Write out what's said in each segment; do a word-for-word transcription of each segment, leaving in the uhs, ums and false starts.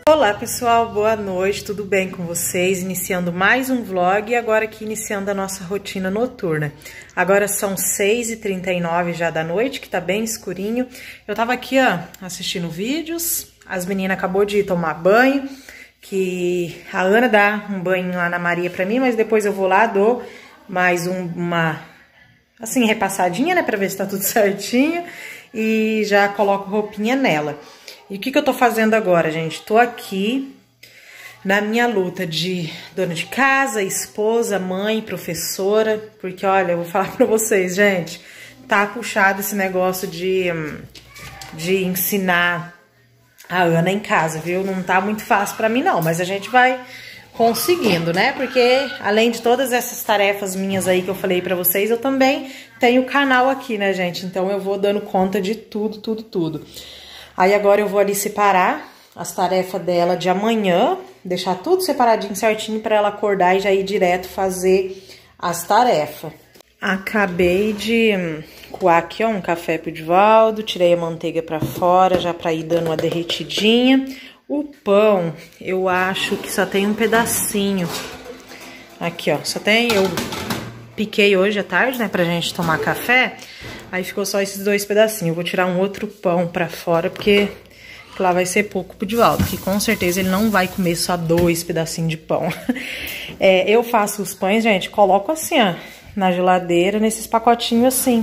Olá pessoal, boa noite, tudo bem com vocês? Iniciando mais um vlog e agora aqui iniciando a nossa rotina noturna. Agora são seis e trinta e nove já da noite, que tá bem escurinho. Eu tava aqui, ó, assistindo vídeos, as meninas acabou de tomar banho, que a Ana dá um banho lá na Maria pra mim, mas depois eu vou lá, dou mais um, uma, assim, repassadinha, né, pra ver se tá tudo certinho e já coloco roupinha nela. E o que que eu tô fazendo agora, gente? Tô aqui na minha luta de dona de casa, esposa, mãe, professora, porque olha, eu vou falar pra vocês, gente, tá puxado esse negócio de, de ensinar a Ana em casa, viu? Não tá muito fácil pra mim não, mas a gente vai conseguindo, né? Porque além de todas essas tarefas minhas aí que eu falei pra vocês, eu também tenho o canal aqui, né, gente? Então eu vou dando conta de tudo, tudo, tudo. Aí agora eu vou ali separar as tarefas dela de amanhã, deixar tudo separadinho certinho para ela acordar e já ir direto fazer as tarefas. Acabei de coar aqui, ó, um café pro Divaldo, tirei a manteiga para fora já para ir dando uma derretidinha. O pão, eu acho que só tem um pedacinho. Aqui, ó, só tem, eu piquei hoje à tarde, né, pra gente tomar café. Aí ficou só esses dois pedacinhos. Eu vou tirar um outro pão pra fora, porque lá vai ser pouco pro Divaldo, que com certeza ele não vai comer só dois pedacinhos de pão. É, eu faço os pães, gente, coloco assim, ó, na geladeira, nesses pacotinhos assim.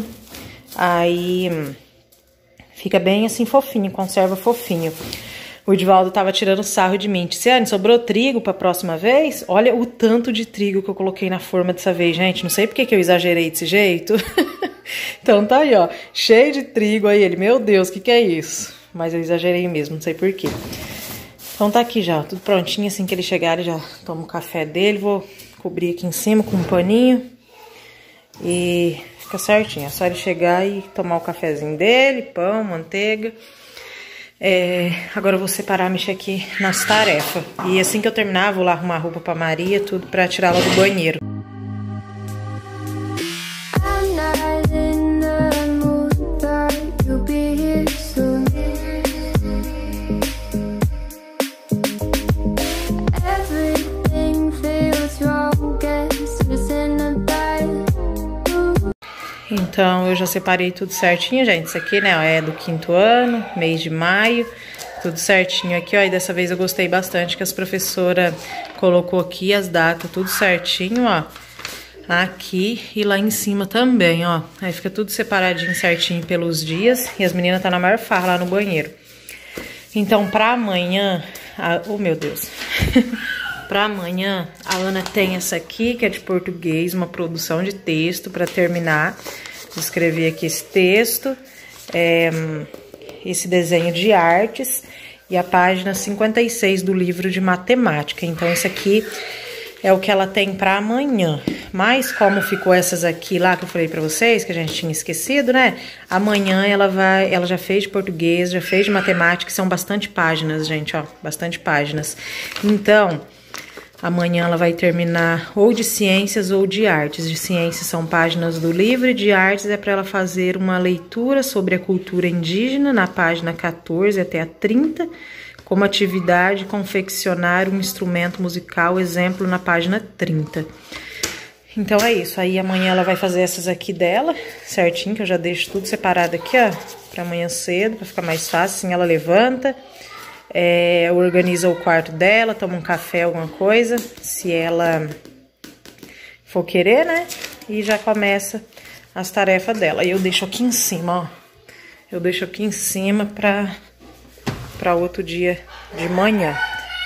Aí fica bem assim fofinho, conserva fofinho. O Divaldo tava tirando sarro de mim. Tiziane, sobrou trigo pra próxima vez? Olha o tanto de trigo que eu coloquei na forma dessa vez, gente. Não sei por que que eu exagerei desse jeito. Então tá aí, ó, cheio de trigo aí. Ele, meu Deus, o que que é isso? Mas eu exagerei mesmo, não sei por quê. Então tá aqui já, ó, tudo prontinho. Assim que ele chegar, ele já toma o café dele. Vou cobrir aqui em cima com um paninho. E fica certinho. É só ele chegar e tomar o cafezinho dele, pão, manteiga. É, agora eu vou separar, mexer aqui nas tarefas. E assim que eu terminar, vou lá arrumar a roupa pra Maria, tudo pra tirá-la do banheiro. Então, eu já separei tudo certinho, gente. Isso aqui, né, é do quinto ano, mês de maio. Tudo certinho aqui, ó. E dessa vez eu gostei bastante que as professoras colocou aqui as datas, tudo certinho, ó. Aqui e lá em cima também, ó. Aí fica tudo separadinho certinho pelos dias. E as meninas tá na maior farra lá no banheiro. Então, pra amanhã... Ah, oh, meu Deus... Para amanhã, a Ana tem essa aqui, que é de português, uma produção de texto para terminar. Vou escrever aqui esse texto, é, esse desenho de artes e a página cinquenta e seis do livro de matemática. Então, esse aqui é o que ela tem para amanhã. Mas como ficou essas aqui lá que eu falei para vocês, que a gente tinha esquecido, né? Amanhã ela vai, ela já fez de português, já fez de matemática, são bastante páginas, gente, ó, bastante páginas. Então... amanhã ela vai terminar ou de ciências ou de artes. De ciências são páginas do livro e de artes é para ela fazer uma leitura sobre a cultura indígena na página quatorze até a trinta. Como atividade, confeccionar um instrumento musical, exemplo, na página trinta. Então é isso. Aí amanhã ela vai fazer essas aqui dela, certinho, que eu já deixo tudo separado aqui, ó, para amanhã cedo, para ficar mais fácil. Assim ela levanta... É, organiza o quarto dela, toma um café, alguma coisa, se ela for querer, né? E já começa as tarefas dela. E eu deixo aqui em cima, ó. Eu deixo aqui em cima pra, pra outro dia de manhã.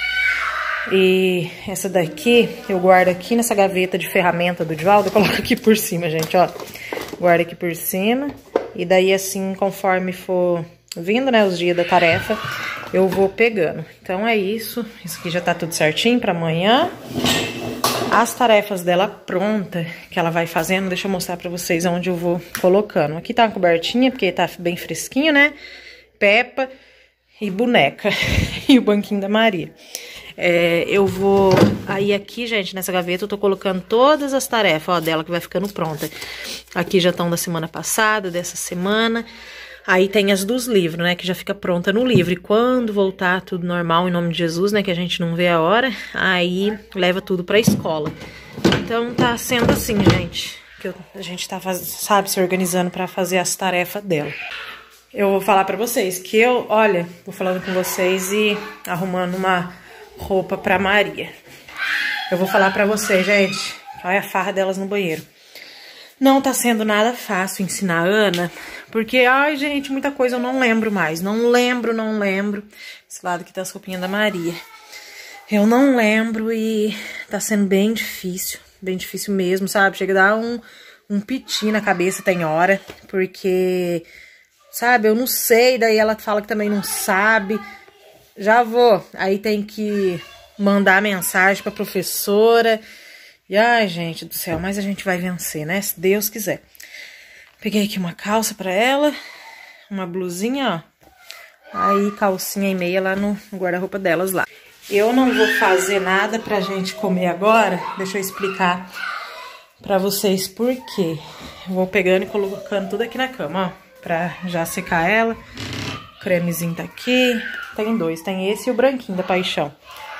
E essa daqui eu guardo aqui nessa gaveta de ferramenta do Divaldo. Eu coloco aqui por cima, gente, ó. Guardo aqui por cima. E daí assim, conforme for vindo, né, os dias da tarefa, eu vou pegando. Então é isso. Isso aqui já tá tudo certinho pra amanhã. As tarefas dela pronta, que ela vai fazendo, deixa eu mostrar pra vocês onde eu vou colocando. Aqui tá uma cobertinha, porque tá bem fresquinho, né? Peppa e boneca. E o banquinho da Maria. É, eu vou... Aí aqui, gente, nessa gaveta eu tô colocando todas as tarefas, ó, dela que vai ficando pronta. Aqui já estão da semana passada, dessa semana. Aí tem as dos livros, né, que já fica pronta no livro. E quando voltar tudo normal, em nome de Jesus, né, que a gente não vê a hora, aí leva tudo pra escola. Então tá sendo assim, gente, que eu, a gente tá, faz, sabe, se organizando pra fazer as tarefas dela. Eu vou falar pra vocês que eu, olha, vou falando com vocês e arrumando uma roupa pra Maria. Eu vou falar pra vocês, gente, olha a farra delas no banheiro. Não tá sendo nada fácil ensinar a Ana, porque, ai, gente, muita coisa eu não lembro mais. Não lembro, não lembro. Esse lado aqui tá as roupinhas da Maria. Eu não lembro e tá sendo bem difícil, bem difícil mesmo, sabe? Chega a dar um, um piti na cabeça, tem hora, porque, sabe, eu não sei, daí ela fala que também não sabe. Já vou, aí tem que mandar mensagem pra professora. E ai, gente do céu, mas a gente vai vencer, né? Se Deus quiser. Peguei aqui uma calça pra ela, uma blusinha, ó. Aí calcinha e meia lá no guarda-roupa delas lá. Eu não vou fazer nada pra gente comer agora. Deixa eu explicar pra vocês por quê. Eu vou pegando e colocando tudo aqui na cama, ó. Pra já secar ela. O cremezinho tá aqui. Tem dois, tem esse e o branquinho da Paixão.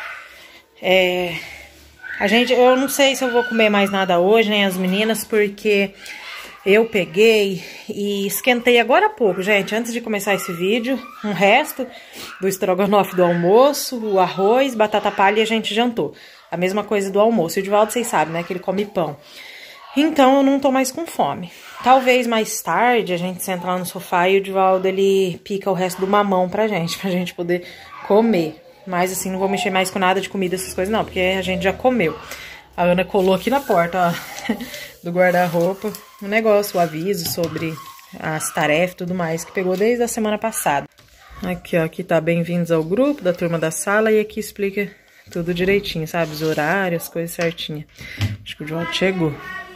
É... A gente, eu não sei se eu vou comer mais nada hoje, nem as meninas, porque eu peguei e esquentei agora há pouco, gente, antes de começar esse vídeo, um resto do estrogonofe do almoço, o arroz, batata palha e a gente jantou. A mesma coisa do almoço. E o Divaldo, vocês sabem, né, que ele come pão. Então eu não tô mais com fome. Talvez mais tarde a gente senta lá no sofá e o Divaldo, ele pica o resto do mamão pra gente, pra gente poder comer. Mas assim, não vou mexer mais com nada de comida, essas coisas não, porque a gente já comeu. A Ana colou aqui na porta, ó, do guarda-roupa, um negócio, o aviso sobre as tarefas e tudo mais, que pegou desde a semana passada. Aqui, ó, aqui tá bem-vindos ao grupo da turma da sala e aqui explica tudo direitinho, sabe? Os horários, as coisas certinhas. Acho que o João chegou.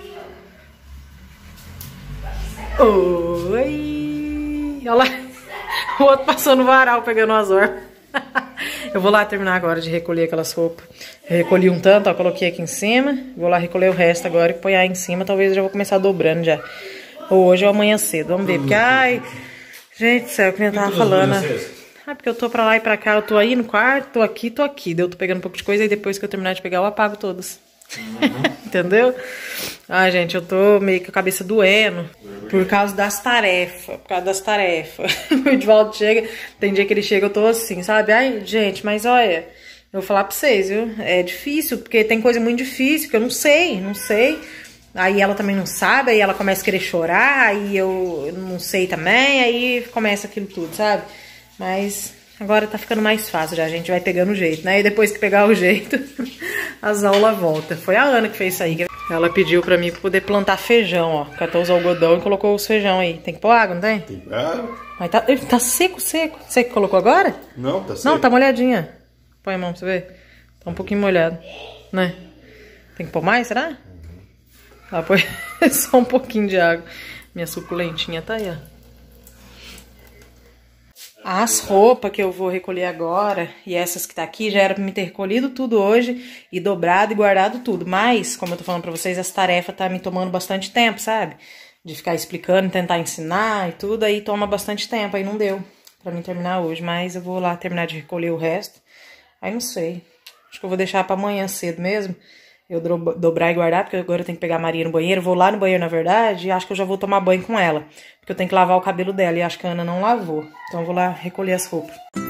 Oi! Olha lá, o outro passou no varal pegando o azor. Eu vou lá terminar agora de recolher aquelas roupas. Eu recolhi um tanto, ó, coloquei aqui em cima. Vou lá recolher o resto agora e pôr aí em cima. Talvez eu já vou começar dobrando já. Ou hoje ou amanhã cedo, vamos ver. Porque, ai, gente do céu, que eu tava falando. Ah, porque eu tô pra lá e pra cá, eu tô aí no quarto, tô aqui, tô aqui. Daí eu tô pegando um pouco de coisa e depois que eu terminar de pegar eu apago todas. Uhum. Entendeu? Ai, gente, eu tô meio com a cabeça doendo por causa das tarefas, por causa das tarefas. O Edvaldo chega, tem dia que ele chega, eu tô assim, sabe? Ai, gente, mas olha, eu vou falar pra vocês, viu? É difícil, porque tem coisa muito difícil que eu não sei, não sei. Aí ela também não sabe, aí ela começa a querer chorar, aí eu não sei também, aí começa aquilo tudo, sabe? Mas agora tá ficando mais fácil já, a gente vai pegando o jeito, né? E depois que pegar o jeito, as aulas voltam. Foi a Ana que fez isso aí. Ela pediu pra mim poder plantar feijão, ó. Catou os algodão e colocou os feijão aí. Tem que pôr água, não tem? Tem água. Mas tá, tá seco, seco. Você que colocou agora? Não, tá seco. Não, tá molhadinha. Põe a mão pra você ver. Tá um pouquinho molhado, né? Tem que pôr mais, será? Uhum. Ela põe só um pouquinho de água. Minha suculentinha tá aí, ó. As roupas que eu vou recolher agora e essas que tá aqui já era pra me ter recolhido tudo hoje e dobrado e guardado tudo. Mas, como eu tô falando pra vocês, as tarefas tá me tomando bastante tempo, sabe? De ficar explicando, tentar ensinar e tudo, aí toma bastante tempo. Aí não deu pra mim terminar hoje, mas eu vou lá terminar de recolher o resto. Aí não sei. Acho que eu vou deixar pra amanhã cedo mesmo. Eu dobrar e guardar, porque agora eu tenho que pegar a Maria no banheiro. Vou lá no banheiro, na verdade, e acho que eu já vou tomar banho com ela. Porque eu tenho que lavar o cabelo dela, e acho que a Ana não lavou. Então eu vou lá recolher as roupas.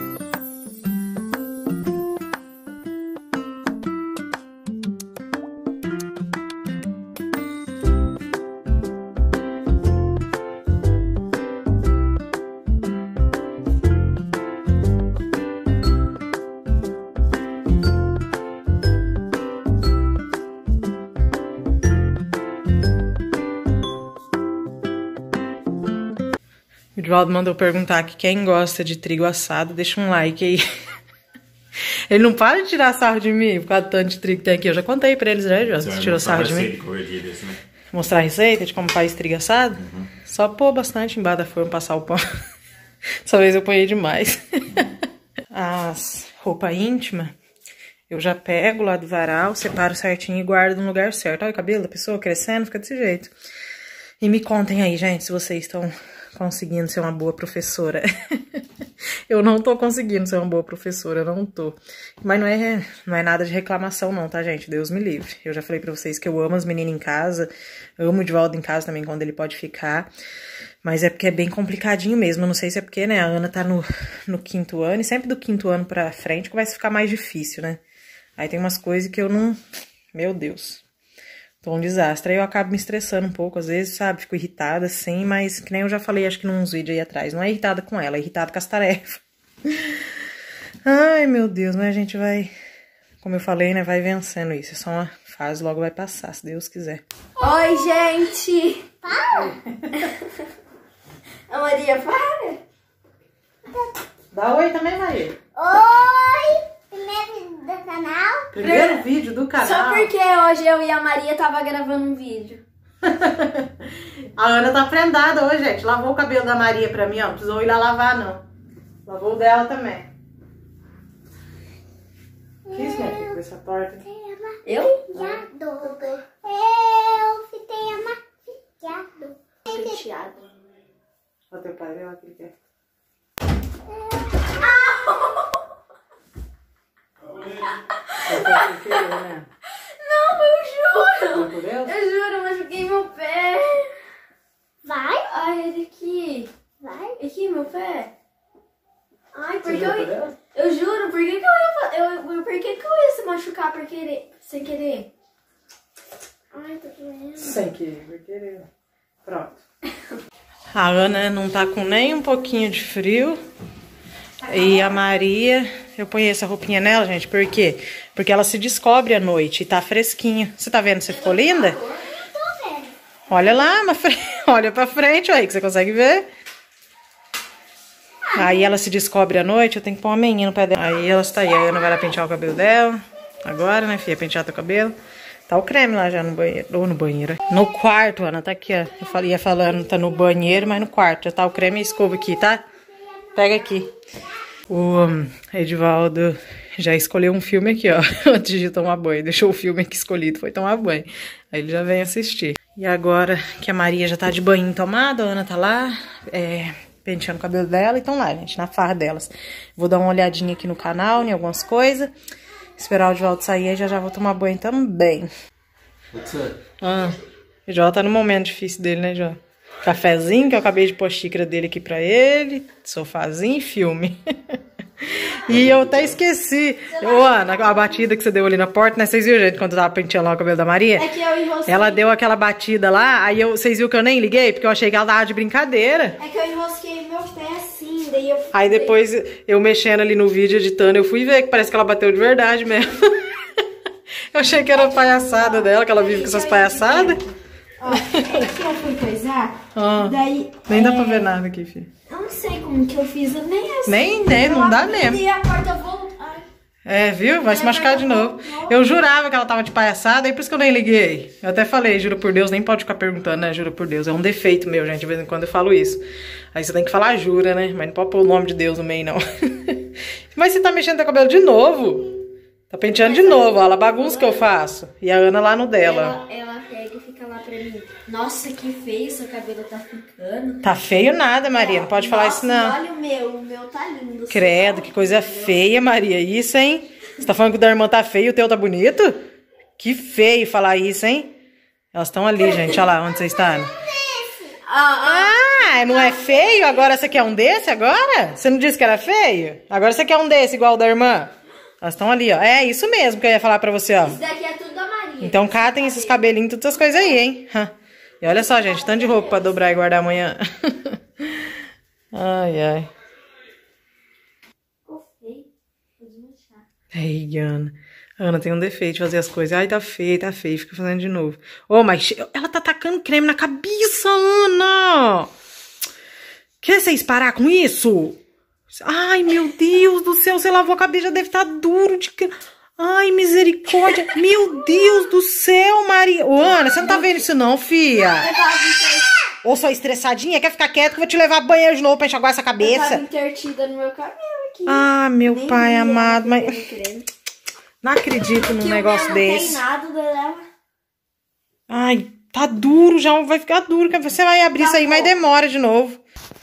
O Edvaldo mandou perguntar que quem gosta de trigo assado, deixa um like aí. Ele não para de tirar sarro de mim por causa do tanto de trigo que tem aqui. Eu já contei pra eles, né, João? Você tirou sarro de mim? Desse, né? Mostrar a receita de como faz trigo assado? Uhum. Só pôr bastante embaixo da forma, passar o pão. Dessa vez eu ponhei demais. As roupas íntimas, eu já pego lá do varal, separo certinho e guardo no lugar certo. Olha o cabelo da pessoa crescendo, fica desse jeito. E me contem aí, gente, se vocês estão conseguindo ser uma boa professora. Eu não tô conseguindo ser uma boa professora, eu não tô. Mas não é, não é nada de reclamação não, tá, gente? Deus me livre. Eu já falei pra vocês que eu amo as meninas em casa, amo o Divaldo em casa também, quando ele pode ficar. Mas é porque é bem complicadinho mesmo. Eu não sei se é porque, né, a Ana tá no, no quinto ano, e sempre do quinto ano pra frente que vai ficar mais difícil, né? Aí tem umas coisas que eu não... Meu Deus. Tô um desastre. Aí eu acabo me estressando um pouco, às vezes, sabe? Fico irritada, sim, mas que nem eu já falei, acho que nos vídeos aí atrás. Não é irritada com ela, é irritada com as tarefas. Ai, meu Deus, mas a gente vai... Como eu falei, né, vai vencendo isso. É só uma fase, logo vai passar, se Deus quiser. Oi, gente! Para! A Maria, para! Dá oi também, Maria. Oi! Primeiro vídeo do canal. Primeiro vídeo do canal. Só porque hoje eu e a Maria tava gravando um vídeo. A Ana tá prendada hoje, gente. Lavou o cabelo da Maria pra mim, ó. Não precisou ir lá lavar, não. Lavou o dela também. O que é isso, minha filha, com essa torta? Eu? Eu fiquei amaciado. Penteado. Olha teu pai, olha o que ele quer. Né? Não, eu juro! Por Deus? Eu juro, mas fiquei meu pé. Vai, Ai, ele aqui. vai. Aqui, meu pé. Ai, por Você que eu jura por ia... Deus? Eu juro, por que que eu ia... fa- Eu, eu, por que que eu ia se machucar por querer... sem querer? Ai, tô doendo. Sem querer, vai querer. Pronto. A Ana não tá com nem um pouquinho de frio. E a Maria, eu ponho essa roupinha nela, gente, por quê? Porque ela se descobre à noite e tá fresquinha. Você tá vendo? Você ficou linda? Tô vendo. Olha lá, uma fre... olha pra frente, aí que você consegue ver. Aí ela se descobre à noite, eu tenho que pôr uma meinha no pé dela. Aí ela está aí, a Ana vai lá pentear o cabelo dela. Agora, né, filha, pentear teu cabelo. Tá o creme lá já no banheiro, ou no banheiro. No quarto, Ana, tá aqui, ó. Eu falei, ia falando, tá no banheiro, mas no quarto. Já tá o creme e a escova aqui, tá? Pega aqui. O um, Edivaldo já escolheu um filme aqui, ó, antes de tomar banho. Deixou o filme aqui escolhido, foi tomar banho. Aí ele já vem assistir. E agora que a Maria já tá de banho tomada, a Ana tá lá, é, penteando o cabelo dela. E estão lá, gente, na farra delas. Vou dar uma olhadinha aqui no canal, em algumas coisas. Esperar o Edivaldo sair, aí já já vou tomar banho também. What's up? Ah, o Edivaldo tá no momento difícil dele, né, João? Cafezinho, que eu acabei de pôr a xícara dele aqui pra ele. Sofazinho e filme. E eu até esqueci. Ô, Ana, a batida que você deu ali na porta, né? Vocês viram, gente, quando eu tava penteando lá o cabelo da Maria? É que eu enrosquei. Ela deu aquela batida lá, aí eu, vocês viram que eu nem liguei? Porque eu achei que ela tava de brincadeira. É que eu enrosquei meu pé assim, daí eu... Aí depois, eu mexendo ali no vídeo, editando, eu fui ver que parece que ela bateu de verdade mesmo. Eu achei que era palhaçada dela, que ela vive com essas palhaçadas. Ó, é que eu fui coisar, Ah, daí... nem dá é, pra ver nada aqui, filho. Eu não sei como que eu fiz, eu nem assim. Nem, nem, não dá mesmo. E a porta voltou. Ai, É, viu? Vai se machucar de novo. Eu jurava que ela tava de palhaçada, e por isso que eu nem liguei. Eu até falei, juro por Deus, nem pode ficar perguntando, né? Juro por Deus. É um defeito meu, gente. De vez em quando eu falo isso. Aí você tem que falar jura, né? Mas não pode pôr o nome de Deus no meio, não. Mas você tá mexendo teu cabelo de novo. Tá penteando de novo, ó. Ela bagunça que eu faço. E a Ana lá no dela. Ela, ela pega e fica lá pra mim. Nossa, que feio seu cabelo tá ficando. Tá feio nada, Maria. Não pode falar isso, não. Olha o meu, o meu tá lindo. Credo, que coisa feia, Maria. Isso, hein? Você tá falando que o da irmã tá feio e o teu tá bonito? Que feio falar isso, hein? Elas estão ali, gente. Olha lá onde vocês estão. Ah, Ah, não é feio? Agora você quer um desse agora? Você não disse que era feio? Agora você quer um desse igual o da irmã? Elas estão ali, ó. É isso mesmo que eu ia falar pra você, ó. isso daqui é tudo da Maria. Então catem esses cabelinhos, todas essas coisas aí, hein? E olha só, gente, tanto de roupa pra dobrar e guardar amanhã. Ai, ai. Ficou feio. Vou desmanchar. Ei, Ana. Ana tem um defeito de fazer as coisas. Ai, tá feio, tá feio. Fica fazendo de novo. Ô, oh, mas ela tá tacando creme na cabeça, Ana! Quer vocês parar com isso? Ai, meu Deus do céu. Você lavou a cabeça, já deve estar duro de... Ai, misericórdia. Meu Deus do céu, Maria. Ô, Ana, você não tá vendo isso não, filha? Ô, sua estressadinha, quer ficar quieta que eu vou te levar pro banheiro de novo pra enxaguar essa Eu tava cabeça? intertida no meu cabelo aqui. Ah, meu Nem pai vi amado, ela mas... fazendo creme. Não acredito num Que o negócio meu desse. Não tem nada dela. Ai, tá duro já, vai ficar duro. Você vai abrir Tá isso aí, bom. mas demora de novo.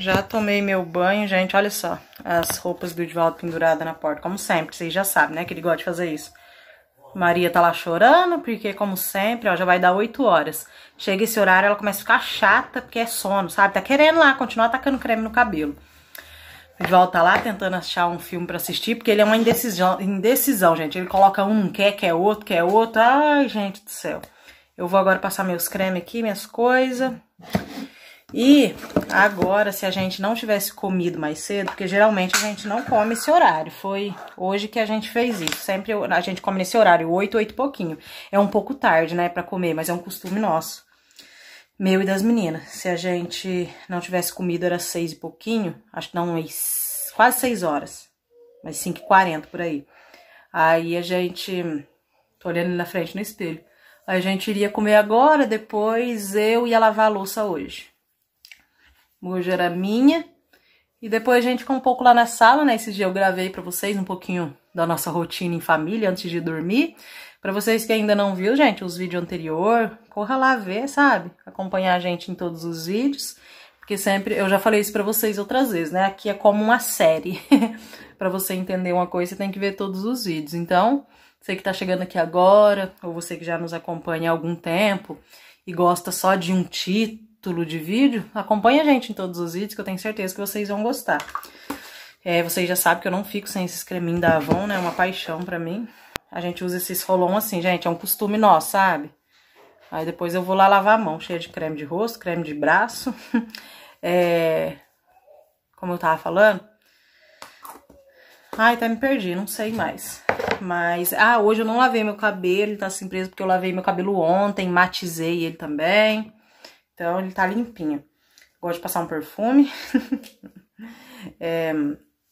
Já tomei meu banho, gente, olha só. As roupas do Edivaldo penduradas na porta, como sempre, vocês já sabem, né, que ele gosta de fazer isso. Maria tá lá chorando, porque como sempre, ó, já vai dar oito horas. Chega esse horário, ela começa a ficar chata, porque é sono, sabe? Tá querendo lá, continuar tacando creme no cabelo. O Edivaldo tá lá tentando achar um filme pra assistir, porque ele é uma indecisão, indecisão, gente. Ele coloca um, quer, quer outro, quer outro. Ai, gente do céu. Eu vou agora passar meus cremes aqui, minhas coisas. E agora, se a gente não tivesse comido mais cedo, porque geralmente a gente não come esse horário, foi hoje que a gente fez isso. Sempre a gente come nesse horário, oito, oito e pouquinho. É um pouco tarde, né, pra comer, mas é um costume nosso. Meu e das meninas. Se a gente não tivesse comido, era seis e pouquinho, acho que não, quase seis horas. Mas cinco e quarenta por aí. Aí a gente, tô olhando ali na frente no espelho. A gente iria comer agora, depois eu ia lavar a louça hoje. Hoje era minha. E depois a gente ficou um pouco lá na sala, né? Esse dia eu gravei pra vocês um pouquinho da nossa rotina em família antes de dormir. Pra vocês que ainda não viram, gente, os vídeos anteriores, corra lá ver, sabe? Acompanhar a gente em todos os vídeos. Porque sempre, eu já falei isso pra vocês outras vezes, né? Aqui é como uma série. Pra você entender uma coisa, você tem que ver todos os vídeos. Então, você que tá chegando aqui agora, ou você que já nos acompanha há algum tempo e gosta só de um título, título de vídeo, acompanha a gente em todos os vídeos que eu tenho certeza que vocês vão gostar. É, vocês já sabem que eu não fico sem esses creminhos da Avon, né? É uma paixão pra mim. A gente usa esses roll-on assim, gente, é um costume nosso, sabe? Aí depois eu vou lá lavar a mão, cheia de creme de rosto, creme de braço. É... Como eu tava falando... Ai, até me perdi, não sei mais. Mas, ah, hoje eu não lavei meu cabelo, ele tá assim preso porque eu lavei meu cabelo ontem, matizei ele também. Então, ele tá limpinho. Gosto de passar um perfume. é...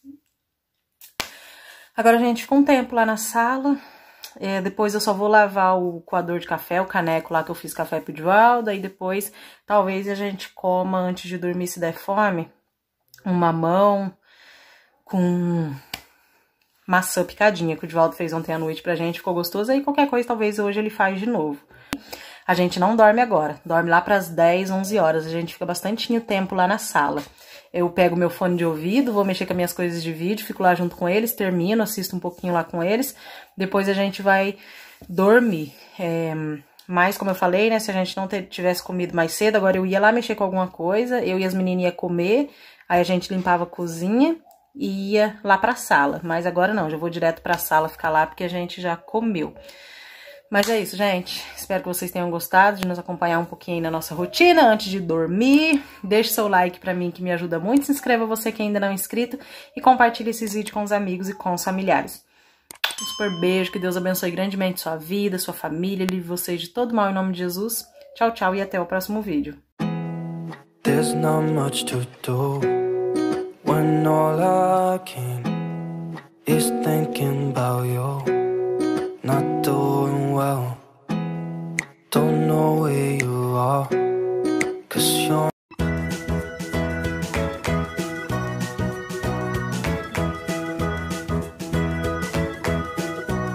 Agora a gente fica um tempo lá na sala. É, depois eu só vou lavar o coador de café, o caneco lá que eu fiz café pro Edivaldo. Aí depois, talvez a gente coma, antes de dormir, se der fome, um mamão com maçã picadinha, que o Edivaldo fez ontem à noite pra gente. Ficou gostoso. Aí qualquer coisa, talvez hoje ele faz de novo. A gente não dorme agora, dorme lá pras dez, onze horas, a gente fica bastante tempo lá na sala. Eu pego meu fone de ouvido, vou mexer com as minhas coisas de vídeo, fico lá junto com eles, termino, assisto um pouquinho lá com eles, depois a gente vai dormir. É, mas, como eu falei, né, se a gente não tivesse comido mais cedo, agora eu ia lá mexer com alguma coisa, eu e as meninas iam comer, aí a gente limpava a cozinha e ia lá pra sala. Mas agora não, já vou direto pra sala ficar lá porque a gente já comeu. Mas é isso, gente. Espero que vocês tenham gostado de nos acompanhar um pouquinho aí na nossa rotina antes de dormir. Deixe seu like pra mim, que me ajuda muito. Se inscreva você que ainda não é inscrito e compartilhe esses vídeos com os amigos e com os familiares. Um super beijo, que Deus abençoe grandemente sua vida, sua família, livre vocês de todo mal em nome de Jesus. Tchau, tchau e até o próximo vídeo. There's not much to do when all I can is thinking about you. Not doing well, don't know where